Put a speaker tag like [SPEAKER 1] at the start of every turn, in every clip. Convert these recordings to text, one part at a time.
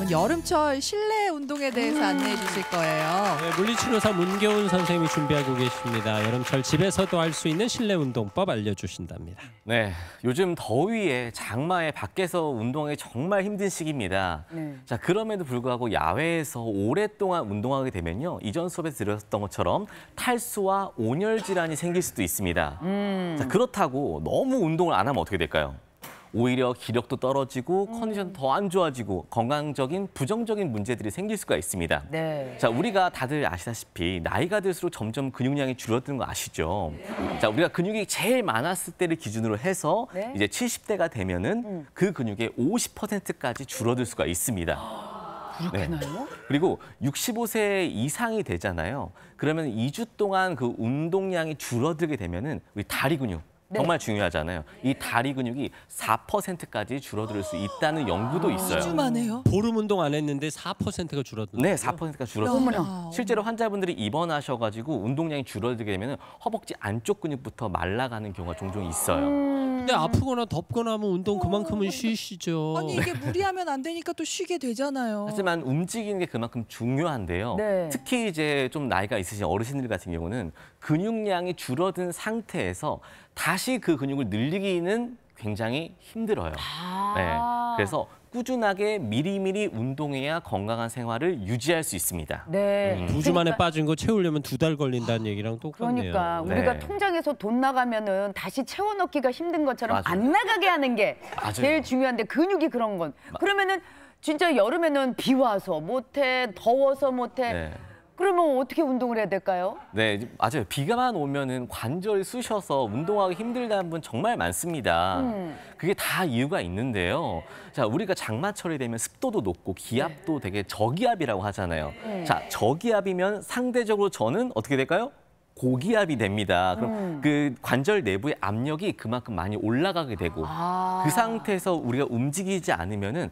[SPEAKER 1] 다음은 여름철 실내 운동에 대해서 안내해 주실 거예요.
[SPEAKER 2] 네, 물리치료사 문겨운 선생님이 준비하고 계십니다. 여름철 집에서도 할 수 있는 실내 운동법 알려주신답니다.
[SPEAKER 3] 네, 요즘 더위에 장마에 밖에서 운동하기 정말 힘든 시기입니다. 자, 그럼에도 불구하고 야외에서 오랫동안 운동하게 되면요, 이전 수업에서 들었던 것처럼 탈수와 온열 질환이 생길 수도 있습니다. 자, 그렇다고 너무 운동을 안 하면 어떻게 될까요? 오히려 기력도 떨어지고 컨디션 더 안 좋아지고 건강적인 부정적인 문제들이 생길 수가 있습니다.
[SPEAKER 4] 네.
[SPEAKER 3] 자, 우리가 다들 아시다시피 나이가 들수록 점점 근육량이 줄어드는 거 아시죠? 자, 우리가 근육이 제일 많았을 때를 기준으로 해서
[SPEAKER 4] 네?
[SPEAKER 3] 이제 70대가 되면은 그 근육의 50%까지 줄어들 수가 있습니다.
[SPEAKER 4] 그렇게나요?
[SPEAKER 3] 그리고 65세 이상이 되잖아요. 그러면 2주 동안 그 운동량이 줄어들게 되면은 우리 다리 근육 정말 중요하잖아요. 이 다리 근육이 4%까지 줄어들 수 있다는 연구도 있어요.
[SPEAKER 1] 2주 만에요?
[SPEAKER 2] 보름 운동 안 했는데 4%가 줄어든다.
[SPEAKER 3] 네, 4%가 줄어들어요. 실제로 환자분들이 입원하셔가지고 운동량이 줄어들게 되면 허벅지 안쪽 근육부터 말라가는 경우가 종종 있어요.
[SPEAKER 2] 근데 아프거나 덥거나 하면 운동 그만큼은 쉬시죠.
[SPEAKER 1] 아니 이게 무리하면 안 되니까 또 쉬게 되잖아요.
[SPEAKER 3] 하지만 움직이는 게 그만큼 중요한데요.
[SPEAKER 4] 네.
[SPEAKER 3] 특히 이제 좀 나이가 있으신 어르신들 같은 경우는 근육량이 줄어든 상태에서 다시 그 근육을 늘리기는 굉장히 힘들어요. 네, 그래서 꾸준하게 미리미리 운동해야 건강한 생활을 유지할 수 있습니다.
[SPEAKER 4] 네.
[SPEAKER 2] 2주 만에 빠진 거 채우려면 2달 걸린다는 얘기랑 똑같네요.
[SPEAKER 4] 그러니까 우리가 통장에서 돈 나가면은 다시 채워 넣기가 힘든 것처럼
[SPEAKER 3] 맞아요.
[SPEAKER 4] 안 나가게 하는 게 제일 중요한데 근육이 그런 건. 그러면은 진짜 여름에는 비 와서 못해, 더워서 못해.
[SPEAKER 3] 네.
[SPEAKER 4] 그러면 어떻게 운동을 해야 될까요?
[SPEAKER 3] 네, 맞아요. 비가만 오면은 관절이 쑤셔서 운동하기 힘들다는 분 정말 많습니다. 그게 다 이유가 있는데요. 자, 우리가 장마철이 되면 습도도 높고 기압도 되게 저기압이라고 하잖아요. 자, 저기압이면 상대적으로 저는 어떻게 될까요? 고기압이 됩니다. 그럼 그 관절 내부의 압력이 그만큼 많이 올라가게 되고 그 상태에서 우리가 움직이지 않으면은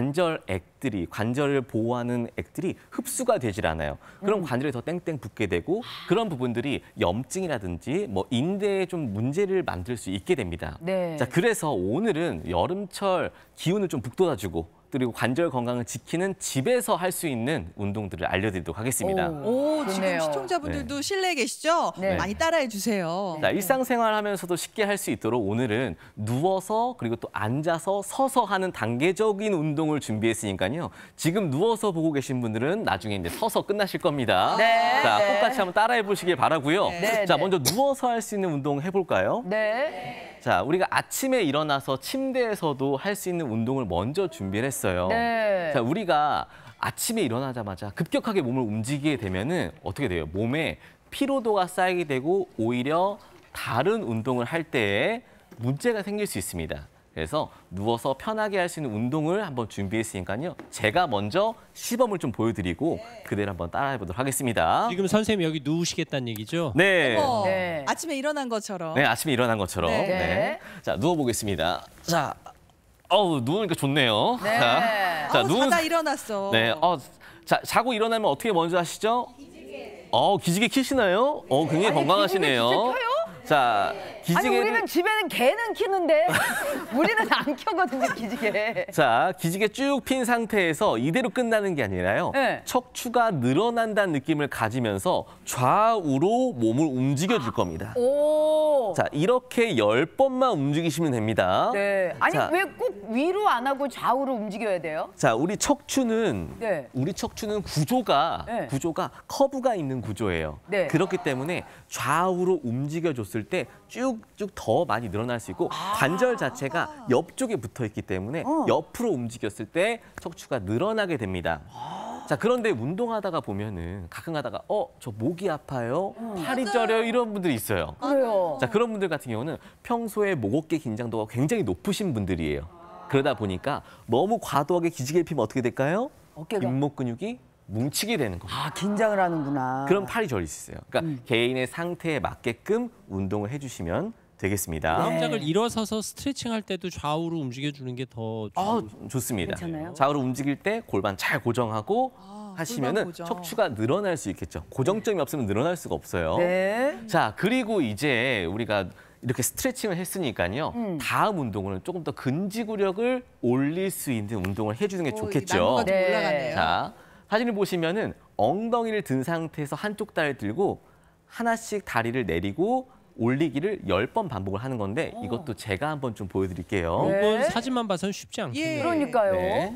[SPEAKER 3] 관절액들이 관절을 보호하는 액들이 흡수가 되질 않아요. 그럼 관절이 더 땡땡 붓게 되고 그런 부분들이 염증이라든지 뭐 인대에 좀 문제를 만들 수 있게 됩니다.
[SPEAKER 4] 네.
[SPEAKER 3] 자, 그래서 오늘은 여름철 기운을 좀 북돋아주고 그리고 관절 건강을 지키는 집에서 할 수 있는 운동들을 알려드리도록 하겠습니다.
[SPEAKER 1] 오, 지금
[SPEAKER 4] 좋네요.
[SPEAKER 1] 시청자분들도 실내에 계시죠?
[SPEAKER 4] 네.
[SPEAKER 1] 많이 따라해 주세요.
[SPEAKER 3] 자, 일상생활 하면서도 쉽게 할 수 있도록 오늘은 누워서 그리고 또 앉아서 서서 하는 단계적인 운동을 준비했으니까요. 지금 누워서 보고 계신 분들은 나중에 이제 서서 끝나실 겁니다.
[SPEAKER 4] 네.
[SPEAKER 3] 자, 똑같이 한번 따라해 보시길 바라고요.
[SPEAKER 4] 네,
[SPEAKER 3] 자,
[SPEAKER 4] 네.
[SPEAKER 3] 먼저 누워서 할 수 있는 운동 해볼까요?
[SPEAKER 4] 네.
[SPEAKER 3] 자, 우리가 아침에 일어나서 침대에서도 할 수 있는 운동을 먼저 준비를 했어요.
[SPEAKER 4] 네.
[SPEAKER 3] 자, 우리가 아침에 일어나자마자 급격하게 몸을 움직이게 되면은 어떻게 돼요? 몸에 피로도가 쌓이게 되고 오히려 다른 운동을 할 때에 문제가 생길 수 있습니다. 그래서 누워서 편하게 할 수 있는 운동을 한번 준비했으니까요. 제가 먼저 시범을 좀 보여드리고 그대로 한번 따라해보도록 하겠습니다.
[SPEAKER 2] 지금 선생님 여기 누우시겠다는 얘기죠?
[SPEAKER 3] 네.
[SPEAKER 1] 어머,
[SPEAKER 4] 네.
[SPEAKER 1] 아침에 일어난 것처럼.
[SPEAKER 3] 네, 아침에 일어난 것처럼.
[SPEAKER 1] 네.
[SPEAKER 3] 네. 자, 누워보겠습니다. 자, 누우니까 좋네요.
[SPEAKER 4] 네.
[SPEAKER 3] 자,
[SPEAKER 1] 자다 일어났어.
[SPEAKER 3] 네, 자, 자고 일어나면 어떻게 먼저 하시죠? 기지개 키시나요? 굉장히 건강하시네요.
[SPEAKER 4] 기지개 켜요?
[SPEAKER 3] 자,
[SPEAKER 4] 아니
[SPEAKER 3] 기지개를
[SPEAKER 4] 우리는 집에는 개는 키는데 우리는 안 켜거든요 기지개.
[SPEAKER 3] 자, 기지개 쭉 핀 상태에서 이대로 끝나는 게 아니라요.
[SPEAKER 4] 네.
[SPEAKER 3] 척추가 늘어난다는 느낌을 가지면서 좌우로 몸을 움직여 줄 겁니다.
[SPEAKER 4] 오.
[SPEAKER 3] 자, 이렇게 10번만 움직이시면 됩니다.
[SPEAKER 4] 네. 아니
[SPEAKER 3] 자,
[SPEAKER 4] 왜 꼭 위로 안 하고 좌우로 움직여야 돼요?
[SPEAKER 3] 자, 우리 척추는
[SPEAKER 4] 네.
[SPEAKER 3] 구조가
[SPEAKER 4] 네.
[SPEAKER 3] 커브가 있는 구조예요.
[SPEAKER 4] 네.
[SPEAKER 3] 그렇기 때문에 좌우로 움직여줬을 때 쭉쭉 더 많이 늘어날 수 있고 관절 자체가 옆쪽에 붙어 있기 때문에 옆으로 움직였을 때 척추가 늘어나게 됩니다. 자, 그런데 운동하다가 보면은 가끔 가다가 저 목이 아파요, 팔이 저려요 이런 분들이 있어요.
[SPEAKER 4] 그래요.
[SPEAKER 3] 자, 그런 분들 같은 경우는 평소에 목 어깨 긴장도가 굉장히 높으신 분들이에요. 그러다 보니까 너무 과도하게 기지개를 피면 어떻게 될까요?
[SPEAKER 4] 어깨가.
[SPEAKER 3] 뒷목 근육이 뭉치게 되는 겁니다.
[SPEAKER 4] 아 긴장을 하는구나.
[SPEAKER 3] 그럼 팔이 저릴 수 있어요. 그러니까 개인의 상태에 맞게끔 운동을 해주시면 되겠습니다.
[SPEAKER 2] 동작을 일어서서 스트레칭 할 때도 좌우로 움직여주는 게 더
[SPEAKER 3] 좋습니다.
[SPEAKER 4] 괜찮아요?
[SPEAKER 3] 좌우로 움직일 때 골반 잘 고정하고
[SPEAKER 1] 골반
[SPEAKER 3] 하시면은
[SPEAKER 1] 고정.
[SPEAKER 3] 척추가 늘어날 수 있겠죠. 고정점이 없으면 늘어날 수가 없어요.
[SPEAKER 4] 네.
[SPEAKER 3] 자, 그리고 이제 우리가 이렇게 스트레칭을 했으니까요. 다음 운동은 조금 더 근지구력을 올릴 수 있는 운동을 해주는 게 좋겠죠.
[SPEAKER 1] 난도가 좀
[SPEAKER 4] 네.
[SPEAKER 1] 올라가네요.
[SPEAKER 3] 자, 사진을 보시면은 엉덩이를 든 상태에서 한쪽 다리를 들고 하나씩 다리를 내리고 올리기를 10번 반복을 하는 건데 이것도 제가 한번 좀 보여드릴게요.
[SPEAKER 4] 네.
[SPEAKER 2] 이건 사진만 봐서는 쉽지 않겠네요.
[SPEAKER 1] 예.
[SPEAKER 4] 그러니까요.
[SPEAKER 3] 네.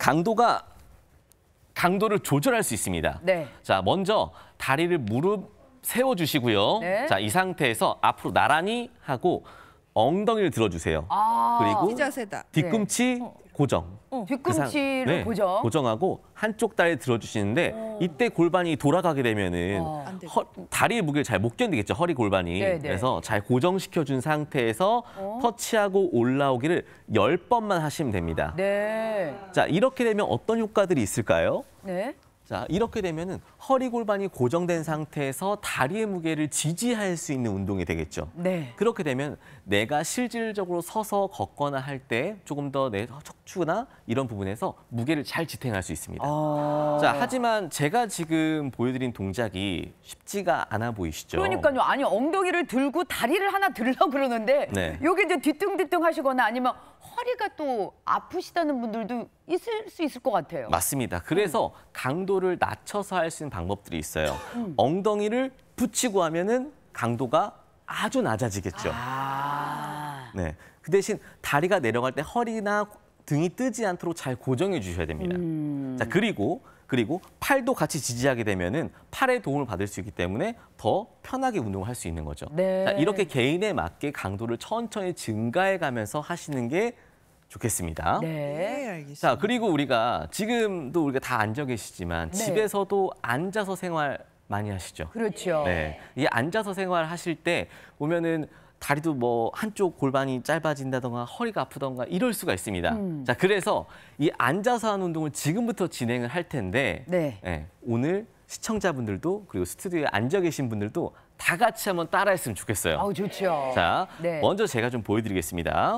[SPEAKER 3] 강도를 조절할 수 있습니다.
[SPEAKER 4] 네.
[SPEAKER 3] 자, 먼저 다리를 무릎 세워주시고요.
[SPEAKER 4] 네.
[SPEAKER 3] 자, 이 상태에서 앞으로 나란히 하고 엉덩이를 들어주세요. 그리고
[SPEAKER 1] 이 자세다.
[SPEAKER 3] 뒤꿈치 고정.
[SPEAKER 4] 뒤꿈치를 고정.
[SPEAKER 3] 고정하고 한쪽 다리 들어주시는데 이때 골반이 돌아가게 되면은
[SPEAKER 1] 안 되죠.
[SPEAKER 3] 다리의 무게를 잘 못 견디겠죠, 허리 골반이.
[SPEAKER 4] 네, 네.
[SPEAKER 3] 그래서 잘 고정시켜준 상태에서 터치하고 올라오기를 10번만 하시면 됩니다.
[SPEAKER 4] 네.
[SPEAKER 3] 자, 이렇게 되면 어떤 효과들이 있을까요?
[SPEAKER 4] 네.
[SPEAKER 3] 자, 이렇게 되면은 허리 골반이 고정된 상태에서 다리의 무게를 지지할 수 있는 운동이 되겠죠.
[SPEAKER 4] 네.
[SPEAKER 3] 그렇게 되면 내가 실질적으로 서서 걷거나 할 때 조금 더 내 척추나 이런 부분에서 무게를 잘 지탱할 수 있습니다. 자, 하지만 제가 지금 보여드린 동작이 쉽지가 않아 보이시죠?
[SPEAKER 4] 그러니까요. 아니 엉덩이를 들고 다리를 하나 들려고 그러는데
[SPEAKER 3] 네.
[SPEAKER 4] 여기 이제 뒤뚱뒤뚱 하시거나 아니면 허리가 또 아프시다는 분들도 있을 수 있을 것 같아요.
[SPEAKER 3] 맞습니다. 그래서 강도를 낮춰서 할 수 있는 방법들이 있어요. 엉덩이를 붙이고 하면은 강도가 아주 낮아지겠죠. 네. 그 대신 다리가 내려갈 때 허리나 등이 뜨지 않도록 잘 고정해 주셔야 됩니다. 자, 그리고 팔도 같이 지지하게 되면은 팔의 도움을 받을 수 있기 때문에 더 편하게 운동을 할 수 있는 거죠.
[SPEAKER 4] 네.
[SPEAKER 3] 자, 이렇게 개인에 맞게 강도를 천천히 증가해 가면서 하시는 게 좋겠습니다.
[SPEAKER 4] 네.
[SPEAKER 1] 네, 알겠습니다.
[SPEAKER 3] 자, 그리고 우리가 지금도 우리가 다 앉아 계시지만
[SPEAKER 4] 네.
[SPEAKER 3] 집에서도 앉아서 생활 많이 하시죠.
[SPEAKER 4] 그렇죠.
[SPEAKER 3] 네. 이 앉아서 생활 하실 때 보면은 다리도 뭐 한쪽 골반이 짧아진다던가 허리가 아프던가 이럴 수가 있습니다. 자, 그래서 이 앉아서 하는 운동을 지금부터 진행을 할 텐데
[SPEAKER 4] 네.
[SPEAKER 3] 오늘 시청자분들도 그리고 스튜디오에 앉아 계신 분들도 다 같이 한번 따라했으면 좋겠어요.
[SPEAKER 4] 아우 좋죠.
[SPEAKER 3] 자,
[SPEAKER 4] 네.
[SPEAKER 3] 먼저 제가 좀 보여드리겠습니다.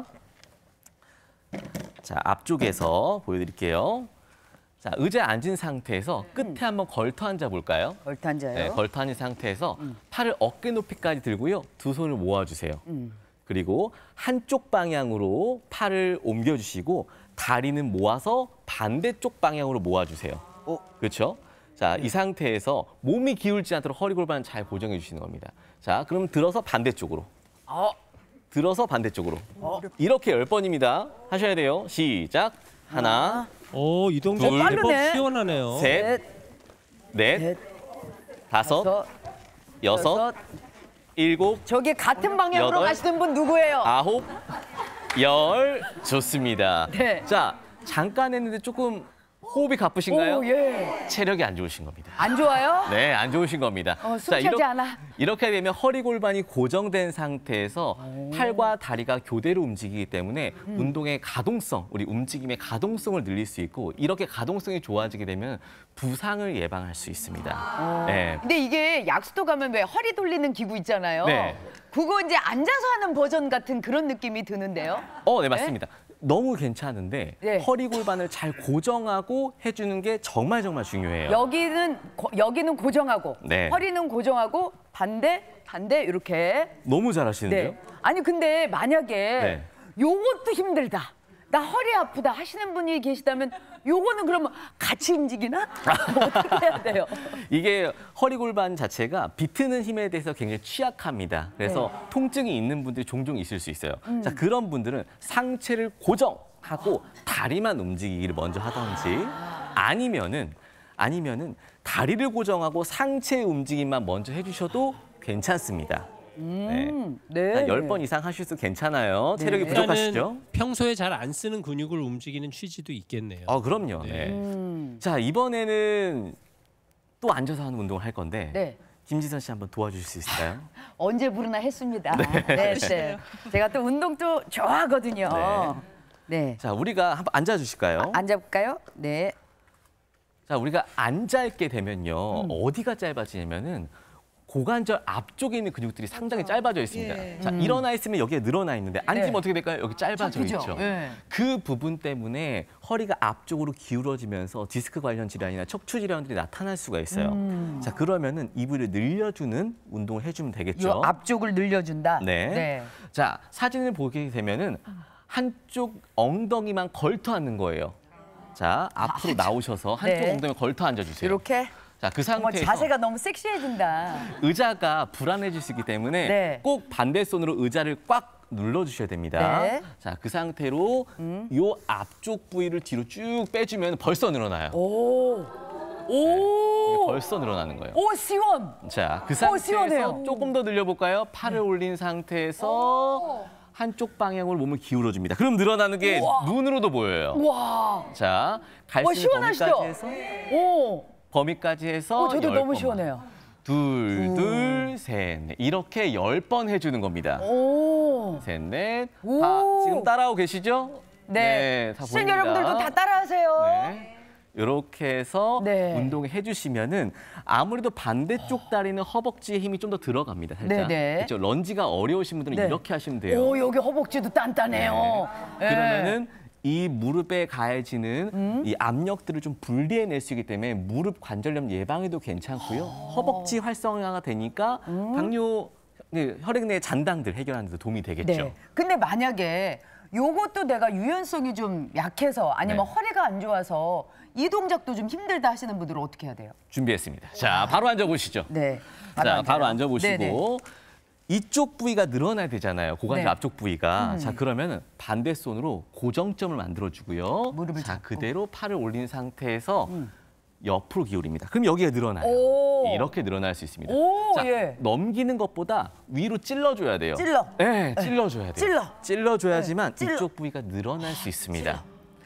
[SPEAKER 3] 자, 앞쪽에서 보여드릴게요. 자, 의자에 앉은 상태에서 끝에 한번 걸터 앉아 볼까요?
[SPEAKER 4] 걸터 앉아요.
[SPEAKER 3] 네, 걸터 앉은 상태에서 팔을 어깨 높이까지 들고요. 두 손을 모아주세요. 그리고 한쪽 방향으로 팔을 옮겨주시고 다리는 모아서 반대쪽 방향으로 모아주세요. 그렇죠? 자, 이 상태에서 몸이 기울지 않도록 허리 골반 잘 고정해 주시는 겁니다. 자, 그럼 들어서 반대쪽으로. 들어서 반대쪽으로. 이렇게 10번입니다. 하셔야 돼요. 시작. 하나,
[SPEAKER 2] 오, 이 동작
[SPEAKER 3] 둘,
[SPEAKER 2] 제법
[SPEAKER 4] 빠르네.
[SPEAKER 2] 시원하네요.
[SPEAKER 3] 셋, 넷,
[SPEAKER 4] 넷,
[SPEAKER 3] 다섯, 여섯, 일곱,
[SPEAKER 4] 저기 같은 방향으로
[SPEAKER 3] 여덟.
[SPEAKER 4] 가시는 분 누구예요?
[SPEAKER 3] 9, 10. 좋습니다.
[SPEAKER 4] 네.
[SPEAKER 3] 자, 잠깐 했는데 조금 호흡이 가쁘신가요?
[SPEAKER 4] 오, 예.
[SPEAKER 3] 체력이 안 좋으신 겁니다.
[SPEAKER 4] 안 좋아요?
[SPEAKER 3] 네, 안 좋으신 겁니다.
[SPEAKER 4] 숨 차지 않아.
[SPEAKER 3] 이렇게 되면 허리 골반이 고정된 상태에서 팔과 다리가 교대로 움직이기 때문에 운동의 가동성, 우리 움직임의 가동성을 늘릴 수 있고 이렇게 가동성이 좋아지게 되면 부상을 예방할 수 있습니다. 네.
[SPEAKER 4] 근데 이게 약수도 가면 왜 허리 돌리는 기구 있잖아요.
[SPEAKER 3] 네.
[SPEAKER 4] 그거 이제 앉아서 하는 버전 같은 그런 느낌이 드는데요.
[SPEAKER 3] 네, 맞습니다. 너무 괜찮은데
[SPEAKER 4] 네.
[SPEAKER 3] 허리 골반을 잘 고정하고 해주는 게 정말 중요해요.
[SPEAKER 4] 여기는 고정하고
[SPEAKER 3] 네.
[SPEAKER 4] 허리는 고정하고 반대 이렇게.
[SPEAKER 3] 너무 잘하시는데요?
[SPEAKER 4] 네. 아니 근데 만약에
[SPEAKER 3] 네.
[SPEAKER 4] 요것도 힘들다. 나 허리 아프다 하시는 분이 계시다면 요거는 그러면 같이 움직이나? 어떻게 해야 돼요?
[SPEAKER 3] 이게 허리 골반 자체가 비트는 힘에 대해서 굉장히 취약합니다. 그래서 통증이 있는 분들이 종종 있을 수 있어요. 자, 그런 분들은 상체를 고정하고 다리만 움직이기를 먼저 하던지 아니면은 다리를 고정하고 상체 움직임만 먼저 해주셔도 괜찮습니다. 네.
[SPEAKER 4] 네.
[SPEAKER 3] 10번 이상 하셔도 괜찮아요. 체력이
[SPEAKER 4] 네.
[SPEAKER 3] 부족하시죠?
[SPEAKER 2] 일단은 평소에 잘 안 쓰는 근육을 움직이는 취지도 있겠네요.
[SPEAKER 3] 그럼요. 네. 자, 이번에는 또 앉아서 하는 운동을 할 건데
[SPEAKER 4] 네.
[SPEAKER 3] 김지선 씨 한번 도와주실 수 있을까요?
[SPEAKER 4] 언제 부르나 했습니다. 네. 제가 또 운동도 좋아하거든요. 네.
[SPEAKER 3] 자, 우리가 한번 앉아주실까요?
[SPEAKER 4] 앉아볼까요? 네.
[SPEAKER 3] 자, 우리가 앉아 있게 되면요. 어디가 짧아지냐면은 고관절 앞쪽에 있는 근육들이 상당히 짧아져 있습니다.
[SPEAKER 1] 예.
[SPEAKER 3] 자, 일어나 있으면 여기에 늘어나 있는데 앉으면
[SPEAKER 4] 네.
[SPEAKER 3] 어떻게 될까요? 여기 짧아져
[SPEAKER 4] 접히죠.
[SPEAKER 3] 있죠.
[SPEAKER 4] 예.
[SPEAKER 3] 그 부분 때문에 허리가 앞쪽으로 기울어지면서 디스크 관련 질환이나 척추 질환들이 나타날 수가 있어요. 자, 그러면은 이 부위를 늘려주는 운동을 해주면 되겠죠.
[SPEAKER 4] 요 앞쪽을 늘려준다.
[SPEAKER 3] 네. 자, 사진을 보게 되면은 한쪽 엉덩이만 걸터 앉는 거예요. 자, 앞으로 나오셔서 한쪽
[SPEAKER 4] 네.
[SPEAKER 3] 엉덩이 걸터 앉아주세요.
[SPEAKER 4] 이렇게.
[SPEAKER 3] 자, 그
[SPEAKER 4] 어머,
[SPEAKER 3] 상태에서
[SPEAKER 4] 자세가 너무 섹시해진다.
[SPEAKER 3] 의자가 불안해질 수 있기 때문에
[SPEAKER 4] 네.
[SPEAKER 3] 꼭 반대손으로 의자를 꽉 눌러주셔야 됩니다.
[SPEAKER 4] 네.
[SPEAKER 3] 자, 그 상태로 요 앞쪽 부위를 뒤로 쭉 빼주면 벌써 늘어나요.
[SPEAKER 4] 오.
[SPEAKER 3] 이게 벌써 늘어나는 거예요.
[SPEAKER 4] 오, 시원.
[SPEAKER 3] 자, 그
[SPEAKER 4] 시원해요.
[SPEAKER 3] 상태에서 조금 더 늘려볼까요? 팔을 올린 상태에서 한쪽 방향으로 몸을 기울여줍니다. 그럼 늘어나는 게 눈으로도 보여요.
[SPEAKER 4] 와.
[SPEAKER 3] 자, 갈 수 있는
[SPEAKER 4] 시원하시죠?
[SPEAKER 3] 범위까지 해서
[SPEAKER 4] 오.
[SPEAKER 3] 범위까지 해서
[SPEAKER 4] 저도
[SPEAKER 3] 10번만.
[SPEAKER 4] 너무 시원해요.
[SPEAKER 3] 둘, 셋, 넷. 이렇게 10번 해주는 겁니다.
[SPEAKER 4] 오.
[SPEAKER 3] 셋, 넷.
[SPEAKER 4] 오.
[SPEAKER 3] 다 지금 따라오고 계시죠?
[SPEAKER 4] 네.
[SPEAKER 3] 다
[SPEAKER 4] 시청자
[SPEAKER 3] 보입니다.
[SPEAKER 4] 여러분들도 다 따라하세요.
[SPEAKER 3] 네. 이렇게 해서
[SPEAKER 4] 네.
[SPEAKER 3] 운동을 해주시면은 아무래도 반대쪽 다리는 허벅지에 힘이 좀 더 들어갑니다. 살짝.
[SPEAKER 4] 네네.
[SPEAKER 3] 그렇죠? 런지가 어려우신 분들은
[SPEAKER 4] 네.
[SPEAKER 3] 이렇게 하시면 돼요.
[SPEAKER 4] 오, 여기 허벅지도 단단해요. 네.
[SPEAKER 3] 그러면은 이 무릎에 가해지는 이 압력들을 좀 분리해낼 수 있기 때문에 무릎 관절염 예방에도 괜찮고요. 허벅지 활성화가 되니까 당뇨, 혈액 내 잔당들 해결하는 데 도움이 되겠죠.
[SPEAKER 4] 네. 근데 만약에 요것도 내가 유연성이 좀 약해서 아니면
[SPEAKER 3] 네.
[SPEAKER 4] 허리가 안 좋아서 이 동작도 좀 힘들다 하시는 분들은 어떻게 해야 돼요?
[SPEAKER 3] 준비했습니다. 자, 바로 앉아보시죠.
[SPEAKER 4] 네.
[SPEAKER 3] 자, 바로
[SPEAKER 4] 앉아요.
[SPEAKER 3] 앉아보시고
[SPEAKER 4] 네네.
[SPEAKER 3] 이쪽 부위가 늘어나야 되잖아요. 고관절
[SPEAKER 4] 네.
[SPEAKER 3] 앞쪽 부위가. 자, 그러면은 반대손으로 고정점을 만들어주고요.
[SPEAKER 4] 무릎을
[SPEAKER 3] 자,
[SPEAKER 4] 잡고.
[SPEAKER 3] 그대로 팔을 올린 상태에서 옆으로 기울입니다. 그럼 여기가 늘어나요.
[SPEAKER 4] 오.
[SPEAKER 3] 이렇게 늘어날 수 있습니다.
[SPEAKER 4] 오,
[SPEAKER 3] 자,
[SPEAKER 4] 예.
[SPEAKER 3] 넘기는 것보다 위로 찔러줘야 돼요.
[SPEAKER 4] 찔러.
[SPEAKER 3] 네, 찔러줘야 돼요.
[SPEAKER 4] 찔러.
[SPEAKER 3] 찔러줘야지만
[SPEAKER 4] 찔러.
[SPEAKER 3] 이쪽 부위가 늘어날 수 있습니다.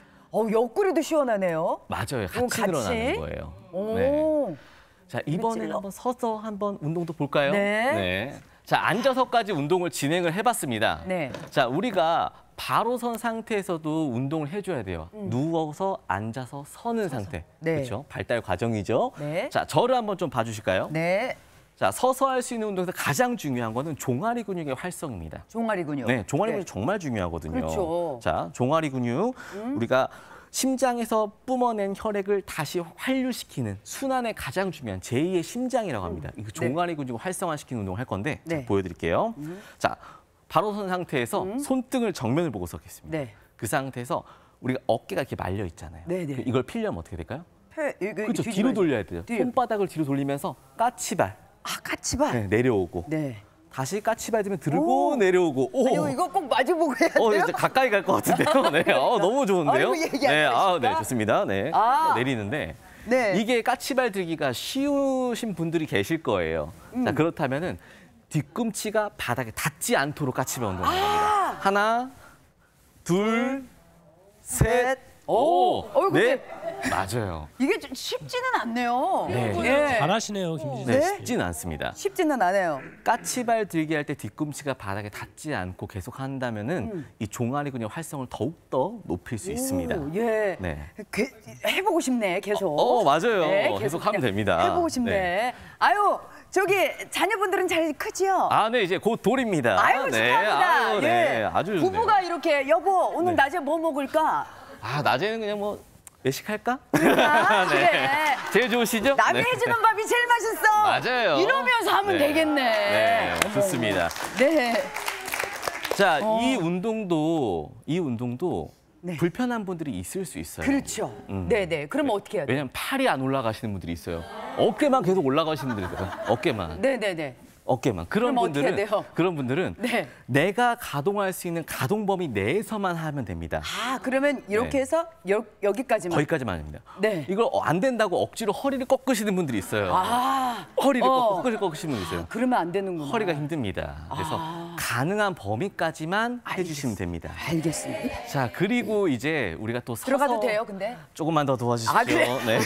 [SPEAKER 4] 옆구리도 시원하네요.
[SPEAKER 3] 맞아요.
[SPEAKER 4] 이거
[SPEAKER 3] 같이
[SPEAKER 4] 같이?
[SPEAKER 3] 늘어나는 거예요.
[SPEAKER 4] 오.
[SPEAKER 3] 네. 자, 이번에는
[SPEAKER 4] 찔러.
[SPEAKER 3] 한번 서서 한번 운동도 볼까요?
[SPEAKER 4] 네.
[SPEAKER 3] 자, 앉아서까지 운동을 진행을 해봤습니다.
[SPEAKER 4] 네.
[SPEAKER 3] 자, 우리가 바로 선 상태에서도 운동을 해줘야 돼요. 누워서 앉아서 서는 상태.
[SPEAKER 4] 네.
[SPEAKER 3] 그렇죠? 발달 과정이죠.
[SPEAKER 4] 네.
[SPEAKER 3] 자, 저를 한번 좀 봐주실까요?
[SPEAKER 4] 네.
[SPEAKER 3] 자, 서서 할 수 있는 운동에서 가장 중요한 거는 종아리 근육의 활성입니다.
[SPEAKER 4] 종아리 근육.
[SPEAKER 3] 네, 종아리 근육 정말 중요하거든요.
[SPEAKER 4] 그렇죠.
[SPEAKER 3] 자, 종아리 근육 우리가 심장에서 뿜어낸 혈액을 다시 환류시키는 순환에 가장 중요한 제2의 심장이라고 합니다. 이 종아리 근육을 활성화시키는 운동을 할 건데 자,
[SPEAKER 4] 네.
[SPEAKER 3] 보여드릴게요. 자, 바로 선 상태에서 손등을 정면을 보고 서겠습니다.
[SPEAKER 4] 네.
[SPEAKER 3] 그 상태에서 우리가 어깨가 이렇게 말려 있잖아요.
[SPEAKER 4] 네, 네.
[SPEAKER 3] 이걸 피려면 어떻게 될까요?
[SPEAKER 4] 뒤집어야지.
[SPEAKER 3] 그렇죠. 뒤로 돌려야 돼요.
[SPEAKER 4] 뒤로.
[SPEAKER 3] 손바닥을 뒤로 돌리면서 까치발
[SPEAKER 4] 까치발.
[SPEAKER 3] 네, 내려오고
[SPEAKER 4] 네.
[SPEAKER 3] 다시 까치발 들면 들고 내려오고. 오.
[SPEAKER 4] 이거 꼭 마주보고 해야 돼요?
[SPEAKER 3] 이제 가까이 갈 것 같은데요. 네, 너무 좋은데요.
[SPEAKER 4] 아이고, 얘기 안
[SPEAKER 3] 네,
[SPEAKER 4] 하십니까?
[SPEAKER 3] 네, 좋습니다. 네,
[SPEAKER 4] 아.
[SPEAKER 3] 내리는데
[SPEAKER 4] 네.
[SPEAKER 3] 이게 까치발 들기가 쉬우신 분들이 계실 거예요. 자, 그렇다면은 뒤꿈치가 바닥에 닿지 않도록 까치발 운동을 합니다. 하나, 둘, 셋, 오,
[SPEAKER 4] 근데
[SPEAKER 3] 넷, 맞아요.
[SPEAKER 4] 이게 좀 쉽지는 않네요.
[SPEAKER 3] 네.
[SPEAKER 4] 예.
[SPEAKER 2] 잘하시네요, 김지선
[SPEAKER 3] 네,
[SPEAKER 2] 씨.
[SPEAKER 3] 쉽지는 않습니다.
[SPEAKER 4] 쉽지는 않아요.
[SPEAKER 3] 까치발 들기 할 때 뒤꿈치가 바닥에 닿지 않고 계속 한다면은 이 종아리 근육 활성을 더욱 더 높일 수 있습니다.
[SPEAKER 4] 오, 예.
[SPEAKER 3] 네.
[SPEAKER 4] 해보고 싶네, 계속.
[SPEAKER 3] 맞아요.
[SPEAKER 4] 네,
[SPEAKER 3] 계속 하면
[SPEAKER 4] 그냥
[SPEAKER 3] 됩니다.
[SPEAKER 4] 해보고 싶네.
[SPEAKER 3] 네.
[SPEAKER 4] 아유, 저기 자녀분들은 잘 크지요?
[SPEAKER 3] 아, 네, 이제 곧 돌입니다.
[SPEAKER 4] 아유,
[SPEAKER 3] 네.
[SPEAKER 4] 축하합니다.
[SPEAKER 3] 아유, 네.
[SPEAKER 4] 예.
[SPEAKER 3] 아주 좋네요.
[SPEAKER 4] 부부가 이렇게 여보 오늘
[SPEAKER 3] 네.
[SPEAKER 4] 낮에 뭐 먹을까?
[SPEAKER 3] 아, 낮에는 그냥 뭐 외식할까?
[SPEAKER 4] 아,
[SPEAKER 3] 네.
[SPEAKER 4] 그래.
[SPEAKER 3] 제일 좋으시죠?
[SPEAKER 4] 남이
[SPEAKER 3] 네.
[SPEAKER 4] 해주는 밥이 제일 맛있어.
[SPEAKER 3] 맞아요.
[SPEAKER 4] 이러면서 하면
[SPEAKER 3] 네.
[SPEAKER 4] 되겠네.
[SPEAKER 3] 네,
[SPEAKER 4] 어머.
[SPEAKER 3] 좋습니다.
[SPEAKER 4] 네.
[SPEAKER 3] 자, 이 운동도
[SPEAKER 4] 네.
[SPEAKER 3] 불편한 분들이 있을 수 있어요.
[SPEAKER 4] 그렇죠. 네네. 그러면 어떻게 해야 돼요?
[SPEAKER 3] 왜냐면 팔이 안 올라가시는 분들이 있어요. 어깨만 계속 올라가시는 분들이 있어요. 어깨만.
[SPEAKER 4] 네네네.
[SPEAKER 3] 어깨만. 그런
[SPEAKER 4] 그럼 어떻게
[SPEAKER 3] 분들은
[SPEAKER 4] 해야 돼요?
[SPEAKER 3] 그런 분들은
[SPEAKER 4] 네.
[SPEAKER 3] 내가 가동할 수 있는 가동 범위 내에서만 하면 됩니다.
[SPEAKER 4] 아, 그러면 이렇게
[SPEAKER 3] 네.
[SPEAKER 4] 해서 여기까지만.
[SPEAKER 3] 거기까지만 합니다.
[SPEAKER 4] 네.
[SPEAKER 3] 이걸 안 된다고 억지로 허리를 꺾으시는 분들이 있어요.
[SPEAKER 4] 아,
[SPEAKER 3] 허리를
[SPEAKER 4] 어.
[SPEAKER 3] 꺾으시는 분이 있어요.
[SPEAKER 4] 그러면 안 되는구나.
[SPEAKER 3] 허리가 힘듭니다. 그래서 가능한 범위까지만 해주시면 됩니다.
[SPEAKER 4] 알겠습니다.
[SPEAKER 3] 자, 그리고 이제 우리가 또 서서
[SPEAKER 4] 들어가도 돼요, 근데?
[SPEAKER 3] 조금만 더 도와주십시오.
[SPEAKER 4] 아, 그래요?
[SPEAKER 3] 네.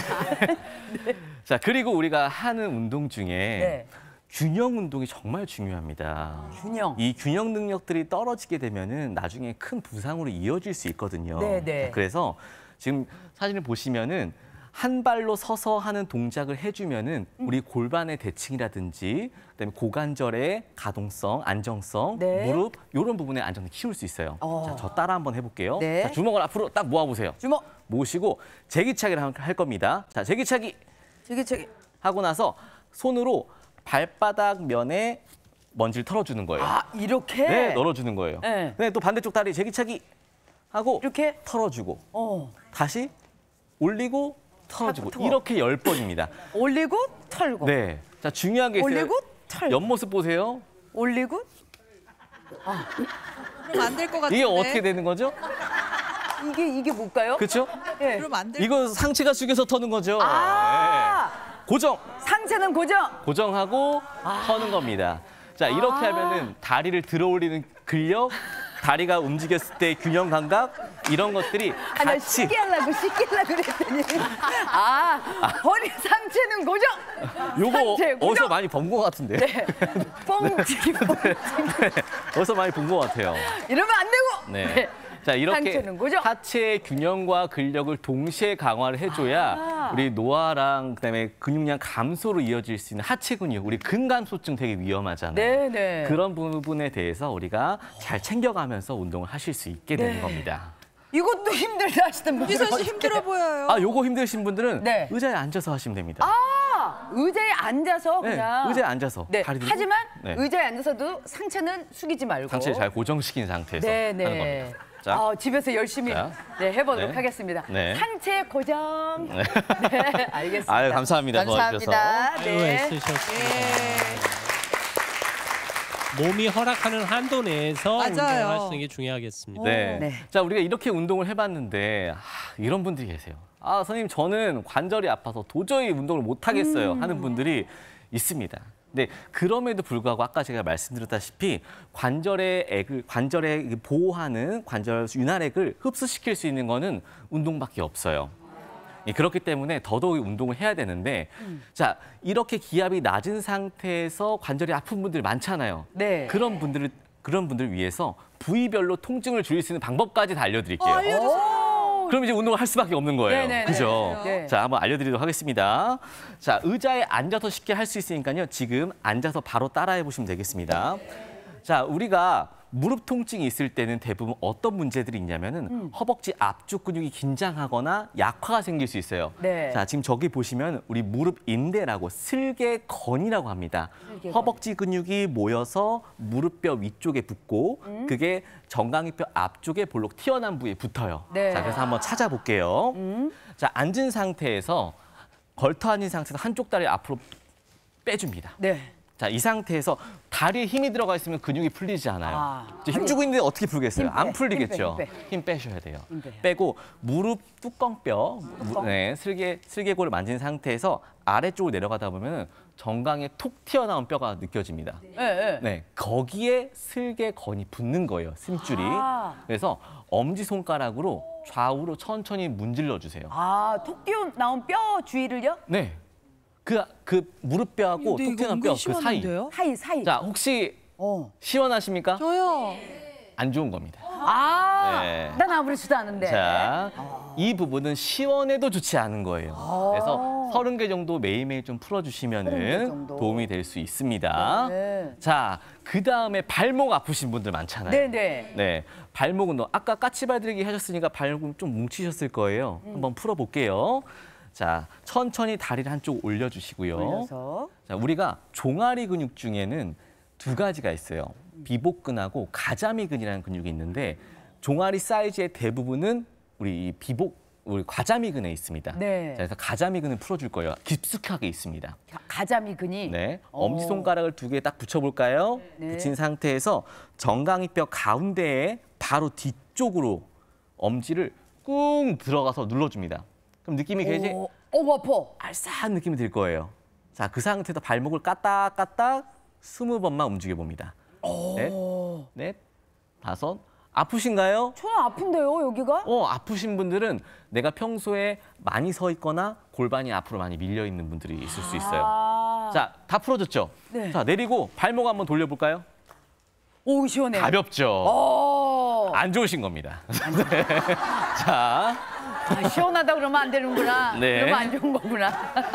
[SPEAKER 3] 자, 그리고 우리가 하는 운동 중에
[SPEAKER 4] 네.
[SPEAKER 3] 균형 운동이 정말 중요합니다.
[SPEAKER 4] 균형.
[SPEAKER 3] 이 균형 능력들이 떨어지게 되면은 나중에 큰 부상으로 이어질 수 있거든요.
[SPEAKER 4] 네, 네.
[SPEAKER 3] 자, 그래서 지금 사진을 보시면은 한 발로 서서 하는 동작을 해주면은 우리 골반의 대칭이라든지 그다음에 고관절의 가동성, 안정성,
[SPEAKER 4] 네.
[SPEAKER 3] 무릎 이런 부분의 안정을 키울 수 있어요. 자, 저 따라 한번 해볼게요.
[SPEAKER 4] 네.
[SPEAKER 3] 자, 주먹을 앞으로 딱 모아보세요.
[SPEAKER 4] 주먹.
[SPEAKER 3] 모으시고 제기차기를 할 겁니다. 자, 제기차기
[SPEAKER 4] 저기.
[SPEAKER 3] 하고 나서 손으로 발바닥 면에 먼지를 털어주는 거예요.
[SPEAKER 4] 아, 이렇게?
[SPEAKER 3] 네, 널어주는 거예요.
[SPEAKER 4] 네.
[SPEAKER 3] 네, 또 반대쪽 다리 제기차기 하고
[SPEAKER 4] 이렇게?
[SPEAKER 3] 털어주고
[SPEAKER 4] 어.
[SPEAKER 3] 다시 올리고 털어주고
[SPEAKER 4] 털어.
[SPEAKER 3] 이렇게 10번입니다.
[SPEAKER 4] 올리고 털고.
[SPEAKER 3] 네. 자, 중요한 게 있어요.
[SPEAKER 4] 올리고 털고.
[SPEAKER 3] 옆모습 보세요.
[SPEAKER 4] 올리고.
[SPEAKER 1] 그럼 안 될 것 같은데.
[SPEAKER 3] 이게 어떻게 되는 거죠?
[SPEAKER 4] 이게 뭘까요?
[SPEAKER 3] 그렇죠?
[SPEAKER 4] 예.
[SPEAKER 1] 그럼 안 될.
[SPEAKER 3] 이거 상체가 숙여서 터는 거죠.
[SPEAKER 4] 아,
[SPEAKER 3] 네. 고정.
[SPEAKER 4] 상체는 고정.
[SPEAKER 3] 고정하고 터는 겁니다. 자, 이렇게 하면은 다리를 들어 올리는 근력, 다리가 움직였을 때 균형 감각 이런 것들이
[SPEAKER 4] 아, 나
[SPEAKER 3] 같이
[SPEAKER 4] 쉽게 하려고 그랬더니. 허리 상체는 고정.
[SPEAKER 3] 요거
[SPEAKER 4] 상체 고정.
[SPEAKER 3] 어디서 많이 본 것 같은데.
[SPEAKER 4] 네. 뻥튀기.
[SPEAKER 3] 어디서 많이 본 것 같아요.
[SPEAKER 4] 이러면 안 되고.
[SPEAKER 3] 네. 자, 이렇게
[SPEAKER 4] 상체는 고정.
[SPEAKER 3] 하체의 균형과 근력을 동시에 강화를 해줘야 우리 노화랑 그다음에 근육량 감소로 이어질 수 있는 하체 근육, 우리 근감소증 되게 위험하잖아요.
[SPEAKER 4] 네네.
[SPEAKER 3] 그런 부분에 대해서 우리가 잘 챙겨가면서 운동을 하실 수 있게 되는
[SPEAKER 4] 네.
[SPEAKER 3] 겁니다.
[SPEAKER 4] 이것도 힘들다 하시던 분들.
[SPEAKER 1] 이선 씨 힘들어 보여요.
[SPEAKER 3] 아, 요거 힘드신 분들은
[SPEAKER 4] 네.
[SPEAKER 3] 의자에 앉아서 하시면 됩니다.
[SPEAKER 4] 의자에 앉아서
[SPEAKER 3] 네,
[SPEAKER 4] 그냥.
[SPEAKER 3] 의자에 앉아서.
[SPEAKER 4] 네.
[SPEAKER 3] 다리 들고.
[SPEAKER 4] 하지만
[SPEAKER 3] 네.
[SPEAKER 4] 의자에 앉아서도 상체는 숙이지 말고.
[SPEAKER 3] 상체를 잘 고정시킨 상태에서 하는
[SPEAKER 4] 네네.
[SPEAKER 3] 겁니다. 자,
[SPEAKER 4] 집에서 열심히
[SPEAKER 3] 자.
[SPEAKER 4] 해보도록
[SPEAKER 3] 네.
[SPEAKER 4] 하겠습니다.
[SPEAKER 3] 네.
[SPEAKER 4] 상체 고정. 네, 알겠습니다.
[SPEAKER 3] 아유, 감사합니다. 도와주셔서.
[SPEAKER 4] 감사합니다.
[SPEAKER 2] 아유,
[SPEAKER 4] 네.
[SPEAKER 2] 애쓰셨습니다. 몸이 허락하는 한도 내에서
[SPEAKER 1] 맞아요.
[SPEAKER 2] 운동을 하시는 게 중요하겠습니다.
[SPEAKER 3] 네.
[SPEAKER 4] 네.
[SPEAKER 3] 자, 우리가 이렇게 운동을 해봤는데 이런 분들이 계세요. 아, 선생님, 저는 관절이 아파서 도저히 운동을 못 하겠어요 하는 분들이 있습니다. 네, 그럼에도 불구하고 아까 제가 말씀드렸다시피 관절의 보호하는 관절 윤활액을 흡수시킬 수 있는 거는 운동밖에 없어요. 예, 그렇기 때문에 더더욱 운동을 해야 되는데 자, 이렇게 기압이 낮은 상태에서 관절이 아픈 분들 많잖아요.
[SPEAKER 4] 네.
[SPEAKER 3] 그런 분들 위해서 부위별로 통증을 줄일 수 있는 방법까지 다 알려드릴게요.
[SPEAKER 4] 오.
[SPEAKER 3] 그럼 이제 운동을 할 수밖에 없는 거예요.
[SPEAKER 4] 네네네.
[SPEAKER 3] 그죠?
[SPEAKER 4] 네.
[SPEAKER 3] 자, 한번 알려드리도록 하겠습니다. 자, 의자에 앉아서 쉽게 할 수 있으니까요. 지금 앉아서 바로 따라해 보시면 되겠습니다. 자, 우리가 무릎 통증이 있을 때는 대부분 어떤 문제들이 있냐면은 허벅지 앞쪽 근육이 긴장하거나 약화가 생길 수 있어요.
[SPEAKER 4] 네.
[SPEAKER 3] 자, 지금 저기 보시면 우리 무릎 인대라고 슬개건이라고 합니다.
[SPEAKER 4] 슬개건.
[SPEAKER 3] 허벅지 근육이 모여서 무릎뼈 위쪽에 붙고 그게 정강이뼈 앞쪽에 볼록 튀어나온 부위에 붙어요.
[SPEAKER 4] 네.
[SPEAKER 3] 자, 그래서 한번 찾아볼게요. 자, 앉은 상태에서 걸터 앉은 상태에서 한쪽 다리 앞으로 빼줍니다.
[SPEAKER 4] 네.
[SPEAKER 3] 자, 이 상태에서 다리에 힘이 들어가 있으면 근육이 풀리지 않아요.
[SPEAKER 4] 아.
[SPEAKER 3] 이제 힘주고 있는데 어떻게 풀겠어요?
[SPEAKER 4] 힘 빼,
[SPEAKER 3] 안 풀리겠죠.
[SPEAKER 4] 힘 빼.
[SPEAKER 3] 힘 빼셔야 돼요.
[SPEAKER 4] 힘 빼요.
[SPEAKER 3] 빼고 무릎 뚜껑뼈, 네, 슬개골을 만진 상태에서 아래쪽으로 내려가다 보면 정강에 톡 튀어나온 뼈가 느껴집니다.
[SPEAKER 4] 네, 네.
[SPEAKER 3] 네, 거기에 슬개건이 붙는 거예요, 심줄이.
[SPEAKER 4] 아.
[SPEAKER 3] 그래서 엄지손가락으로 좌우로 천천히 문질러 주세요.
[SPEAKER 4] 톡 튀어 나온 뼈 주위를요?
[SPEAKER 3] 네, 그 무릎뼈하고
[SPEAKER 1] 근데
[SPEAKER 3] 톡
[SPEAKER 1] 이거
[SPEAKER 3] 튀어나온 뼈
[SPEAKER 1] 은근
[SPEAKER 3] 그 사이.
[SPEAKER 1] 시원한데요?
[SPEAKER 4] 사이.
[SPEAKER 3] 자, 혹시
[SPEAKER 4] 어.
[SPEAKER 3] 시원하십니까?
[SPEAKER 1] 저요.
[SPEAKER 3] 안 좋은 겁니다.
[SPEAKER 4] 난 아무렇지도 않은데.
[SPEAKER 3] 자, 이 부분은 시원해도 좋지 않은 거예요. 그래서 30개 정도 매일매일 좀
[SPEAKER 4] 30개
[SPEAKER 3] 풀어주시면
[SPEAKER 4] 정도.
[SPEAKER 3] 도움이 될 수 있습니다.
[SPEAKER 4] 네.
[SPEAKER 3] 자, 그 다음에 발목 아프신 분들 많잖아요.
[SPEAKER 4] 네네.
[SPEAKER 3] 네, 발목 운동. 아까 까치발 들기 하셨으니까 발목 좀 뭉치셨을 거예요. 한번 풀어볼게요. 자, 천천히 다리를 한쪽 올려주시고요.
[SPEAKER 4] 올려서.
[SPEAKER 3] 자, 우리가 종아리 근육 중에는 두 가지가 있어요. 비복근하고 가자미근이라는 근육이 있는데 종아리 사이즈의 대부분은 우리 과자미근에 있습니다.
[SPEAKER 4] 네.
[SPEAKER 3] 자, 그래서 가자미근을 풀어줄 거예요. 깊숙하게 있습니다.
[SPEAKER 4] 가자미근이.
[SPEAKER 3] 네, 엄지손가락을 두 개 딱 붙여볼까요?
[SPEAKER 4] 네.
[SPEAKER 3] 붙인 상태에서 정강이뼈 가운데에 바로 뒤쪽으로 엄지를 꾹 들어가서 눌러줍니다. 그럼 느낌이 굉장히
[SPEAKER 4] 아파.
[SPEAKER 3] 알싸한 느낌이 들 거예요. 자, 그 상태에서 발목을 까딱까딱 20번만 움직여 봅니다. 넷, 다섯. 아프신가요?
[SPEAKER 4] 저는 아픈데요, 여기가?
[SPEAKER 3] 아프신 분들은 내가 평소에 많이 서 있거나 골반이 앞으로 많이 밀려 있는 분들이 있을 수 있어요. 자, 다 풀어졌죠?
[SPEAKER 4] 네.
[SPEAKER 3] 자, 내리고 발목 한번 돌려볼까요?
[SPEAKER 4] 오, 시원해요.
[SPEAKER 3] 가볍죠? 안 좋으신 겁니다. 네. 자,
[SPEAKER 4] 아, 시원하다 그러면 안 되는구나.
[SPEAKER 3] 네.
[SPEAKER 4] 그러면 안 좋은 거구나.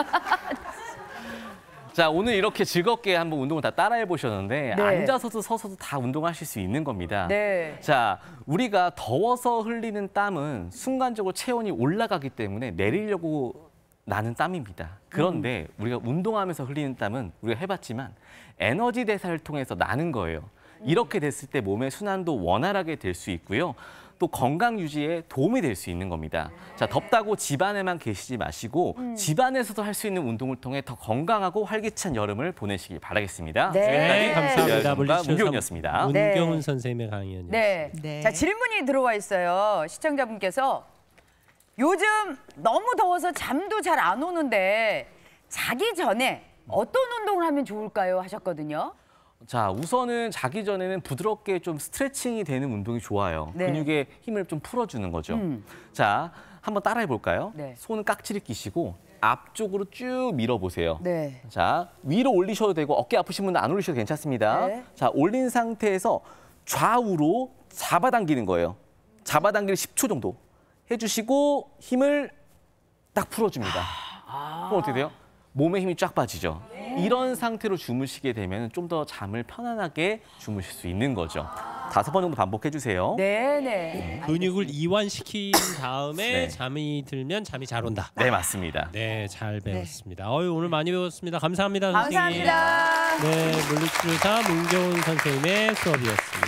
[SPEAKER 3] 자, 오늘 이렇게 즐겁게 한번 운동을 다 따라해 보셨는데
[SPEAKER 4] 네.
[SPEAKER 3] 앉아서도 서서도 다 운동하실 수 있는 겁니다.
[SPEAKER 4] 네.
[SPEAKER 3] 자, 우리가 더워서 흘리는 땀은 순간적으로 체온이 올라가기 때문에 내리려고 나는 땀입니다. 그런데 우리가 운동하면서 흘리는 땀은 우리가 해봤지만 에너지 대사를 통해서 나는 거예요. 이렇게 됐을 때 몸의 순환도 원활하게 될 수 있고요. 또 건강 유지에 도움이 될 수 있는 겁니다. 자, 덥다고 집 안에만 계시지 마시고 집 안에서도 할 수 있는 운동을 통해 더 건강하고 활기찬 여름을 보내시길 바라겠습니다.
[SPEAKER 4] 네.
[SPEAKER 2] 네, 감사합니다. 물리치료
[SPEAKER 3] 문경이었습니다.
[SPEAKER 2] 문경훈
[SPEAKER 4] 네.
[SPEAKER 2] 선생님의 강의였습니다.
[SPEAKER 4] 네.
[SPEAKER 1] 네.
[SPEAKER 4] 자, 질문이 들어와 있어요. 시청자분께서 요즘 너무 더워서 잠도 잘 안 오는데 자기 전에 어떤 운동을 하면 좋을까요? 하셨거든요.
[SPEAKER 3] 자, 우선은 자기 전에는 부드럽게 좀 스트레칭이 되는 운동이 좋아요.
[SPEAKER 4] 네.
[SPEAKER 3] 근육의 힘을 좀 풀어주는 거죠. 자, 한번 따라해 볼까요?
[SPEAKER 4] 네.
[SPEAKER 3] 손은 깍지를 끼시고 앞쪽으로 쭉 밀어보세요.
[SPEAKER 4] 네.
[SPEAKER 3] 자, 위로 올리셔도 되고 어깨 아프신 분은 안 올리셔도 괜찮습니다.
[SPEAKER 4] 네.
[SPEAKER 3] 자, 올린 상태에서 좌우로 잡아당기는 거예요. 잡아당기를 10초 정도 해주시고 힘을 딱 풀어줍니다. 그럼 어떻게 돼요? 몸에 힘이 쫙 빠지죠. 이런 상태로 주무시게 되면 좀 더 잠을 편안하게 주무실 수 있는 거죠. 5번 정도 반복해 주세요.
[SPEAKER 4] 네네.
[SPEAKER 2] 근육을 이완시킨 다음에
[SPEAKER 3] 네.
[SPEAKER 2] 잠이 들면 잠이 잘 온다.
[SPEAKER 3] 네, 맞습니다.
[SPEAKER 2] 네, 잘 배웠습니다. 오늘 많이 배웠습니다. 감사합니다, 선생님.
[SPEAKER 4] 감사합니다.
[SPEAKER 2] 네, 물리치료사 문경훈 선생님의 수업이었습니다.